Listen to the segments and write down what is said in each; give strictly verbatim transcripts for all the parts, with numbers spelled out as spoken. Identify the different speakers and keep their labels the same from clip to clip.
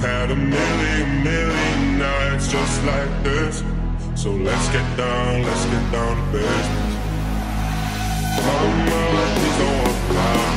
Speaker 1: had a million, million nights just like this. So let's get down, let's get down to business. Mama, please don't walk out.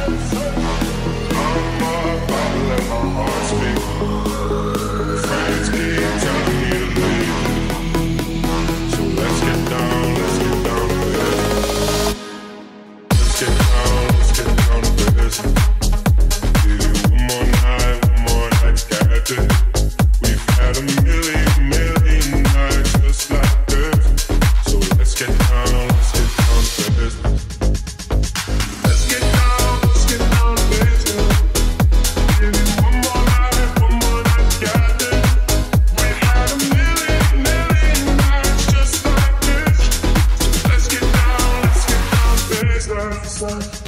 Speaker 1: Mama, about to let my heart speak. Friends keep telling me to leave. So let's get down, let's get down to business. Let's get down, let's get down to business. Give you one more night, one more night to get it. We've had a million, million nights just like this. So let's get down, let's get down to business. Let's get down, let's get down to business. Give you one more night, one more night to get it. We've had a million, million nights just like this. So let's get down, let's get down to business.